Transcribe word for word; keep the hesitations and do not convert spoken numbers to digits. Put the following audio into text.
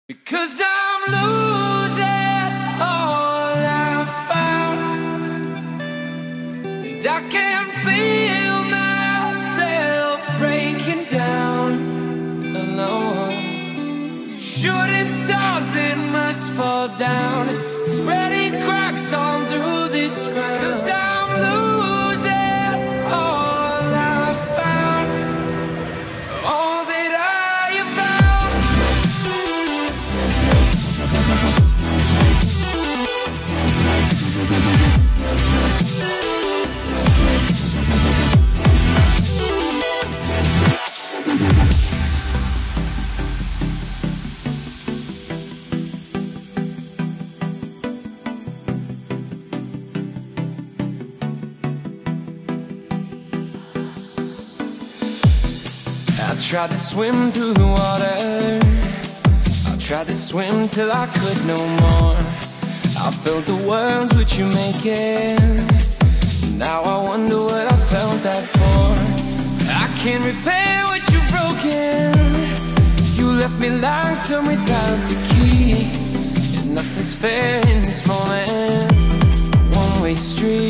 Because I'm losing all I've found, and I can feel myself breaking down alone. Shooting stars that must fall down, spreading cracks on through this ground. 'Cause I'm losing all I've found, all that I have found. I tried to swim through the water, I tried to swim till I could no more. I felt the words which you making, now I wonder what I felt that for. I can't repair what you've broken, you left me locked up without the key. And nothing's fair in this moment, one-way street.